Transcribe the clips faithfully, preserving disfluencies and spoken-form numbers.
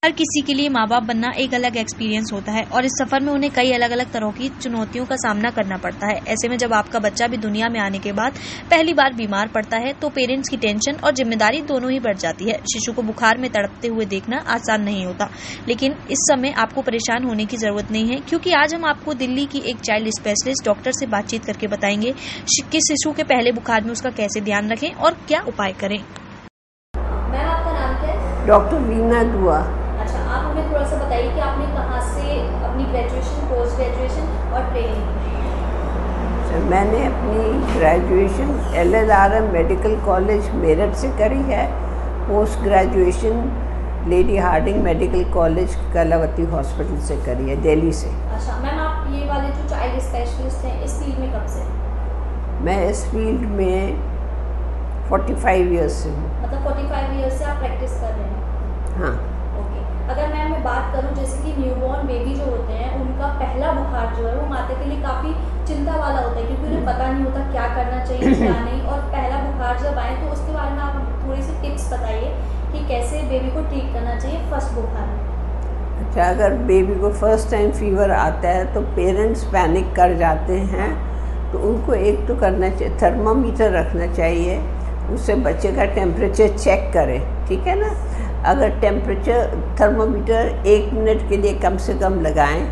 हर किसी के लिए माँ बाप बनना एक अलग एक्सपीरियंस होता है और इस सफर में उन्हें कई अलग अलग तरह की चुनौतियों का सामना करना पड़ता है। ऐसे में जब आपका बच्चा भी दुनिया में आने के बाद पहली बार बीमार पड़ता है तो पेरेंट्स की टेंशन और जिम्मेदारी दोनों ही बढ़ जाती है। शिशु को बुखार में तड़पते हुए देखना आसान नहीं होता, लेकिन इस समय आपको परेशान होने की जरूरत नहीं है, क्योंकि आज हम आपको दिल्ली की एक चाइल्ड स्पेशलिस्ट डॉक्टर से बातचीत करके बताएंगे कि शिशु के पहले बुखार में उसका कैसे ध्यान रखें और क्या उपाय करें। मैम, आपका नाम क्या है? डॉक्टर वीना दुआ। अच्छा, आप हमें थोड़ा सा बताइए कि आपने कहाँ से अपनी ग्रेजुएशन, पोस्ट ग्रेजुएशन और ट्रेनिंग की? मैंने अपनी graduation L L R M medical college Meerut से करी है। Post graduation Lady Hardinge medical college Kalawati hospital से करी है, दिल्ली से। अच्छा मैम, आप ये वाले जो चाइल्ड स्पेशलिस्ट हैं इस फील्ड में कब से? मैं इस फील्ड में पैंतालीस ईयर्स से हूँ। मतलब पैंतालीस ईयर्स से आप प्रैक्टिस कर रहे हैं? हाँ। ओके, अगर मैम मैं बात करूँ जैसे कि न्यूबॉर्न बेबी जो होते हैं उनका पहला बुखार जो है वो माता के लिए काफ़ी चिंता वाला होता है, क्योंकि उन्हें पता नहीं होता क्या करना चाहिए क्या नहीं, और पहला बुखार जब आए तो उसके बारे में आप थोड़ी सी टिप्स बताइए कि कैसे बेबी को ट्रीट करना चाहिए फर्स्ट बुखार में। अच्छा, अगर बेबी को फर्स्ट टाइम फीवर आता है तो पेरेंट्स पैनिक कर जाते हैं, तो उनको एक तो करना चाहिए, थर्मामीटर रखना चाहिए, उससे बच्चे का टेम्परेचर चेक करें, ठीक है ना। अगर टेम्परेचर थर्मामीटर एक मिनट के लिए कम से कम लगाएं,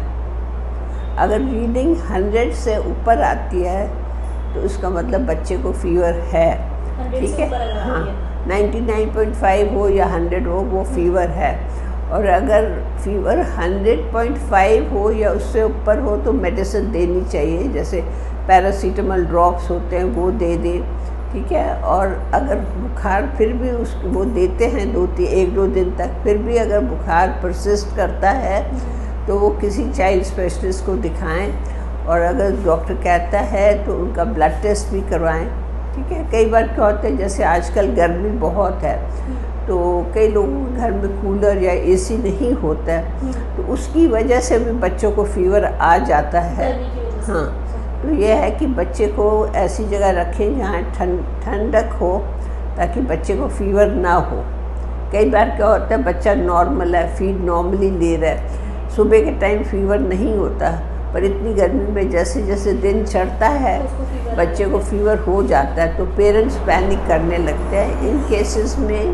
अगर रीडिंग हंड्रेड से ऊपर आती है तो उसका मतलब बच्चे को फीवर है, ठीक है। हाँ, नाइन्टी नाइन पॉइंट फाइव हो या हंड्रेड हो, वो फीवर है। और अगर फीवर हंड्रेड पॉइंट फाइव हो या उससे ऊपर हो तो मेडिसिन देनी चाहिए, जैसे पैरासीटामोल ड्रॉप्स होते हैं वो दे दें, ठीक है। और अगर बुखार फिर भी उस वो देते हैं दो तीन एक दो दिन तक, फिर भी अगर बुखार परसिस्ट करता है तो वो किसी चाइल्ड स्पेशलिस्ट को दिखाएं, और अगर डॉक्टर कहता है तो उनका ब्लड टेस्ट भी करवाएं, ठीक है। कई बार क्या होता है, जैसे आजकल गर्मी बहुत है तो कई लोगों के घर में कूलर या एसी नहीं होता है, तो उसकी वजह से भी बच्चों को फीवर आ जाता है। हाँ, तो यह है कि बच्चे को ऐसी जगह रखें जहाँ ठंड ठंडक हो, ताकि बच्चे को फीवर ना हो। कई बार क्या होता है, बच्चा नॉर्मल है, फीड नॉर्मली ले रहा है, सुबह के टाइम फीवर नहीं होता, पर इतनी गर्मी में जैसे जैसे दिन चढ़ता है बच्चे को फीवर हो जाता है, तो पेरेंट्स पैनिक करने लगते हैं। इन केसेस में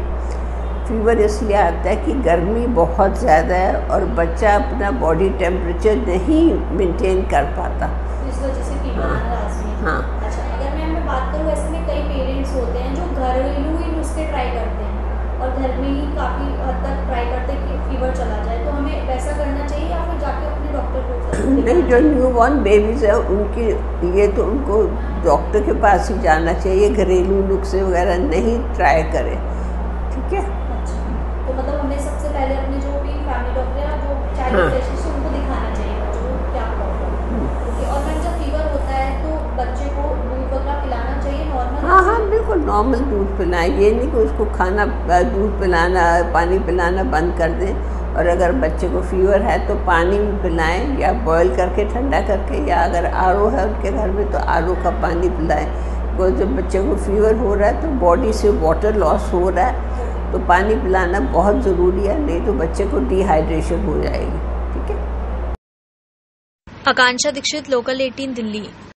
फीवर इसलिए आता है कि गर्मी बहुत ज़्यादा है और बच्चा अपना बॉडी टेम्परेचर नहीं मेंटेन कर पाता, इस वजह से फीवर आ रहा है। हाँ। अच्छा, अगर मैं मैं बात करूँ, ऐसे में कई पेरेंट्स होते हैं जो घरेलू ही नुस्खे ट्राई करते हैं और घर में ही काफ़ी हद तक ट्राई करते हैं कि फीवर चला जाए, तो हमें वैसा करना चाहिए या फिर जाके अपने डॉक्टर को? नहीं, जो न्यूबॉर्न बेबीज़ है उनके लिए तो उनको डॉक्टर के पास ही जाना चाहिए, घरेलू नुस्खे वगैरह नहीं ट्राई करें, ठीक है। अच्छा, तो मतलब हमें सबसे पहले अपने जो भी फैमिली डॉक्टर या जो चाइल्ड हाँ। स्पेशलिस्ट उनको दिखाना चाहिए बच्चों को क्या प्रॉब्लम है। ओके, और मैम जब फीवर होता है तो बच्चे को दूध वगैरह पिलाना चाहिए नॉर्मल? हाँ हाँ, बिल्कुल नॉर्मल दूध पिलाएं, ये नहीं कि उसको खाना दूध पिलाना पानी पिलाना बंद कर दें। और अगर बच्चे को फीवर है तो पानी भी पिलाएं, या बॉयल करके ठंडा करके, या अगर आर ओ है उनके घर में तो आर ओ का पानी पिलाएं। बिकॉज जब बच्चे को फीवर हो रहा है तो बॉडी से वाटर लॉस हो रहा है, तो पानी पिलाना बहुत ज़रूरी है, नहीं तो बच्चे को डिहाइड्रेशन हो जाएगी, ठीक है। आकांक्षा दीक्षित, लोकल अठारह, दिल्ली।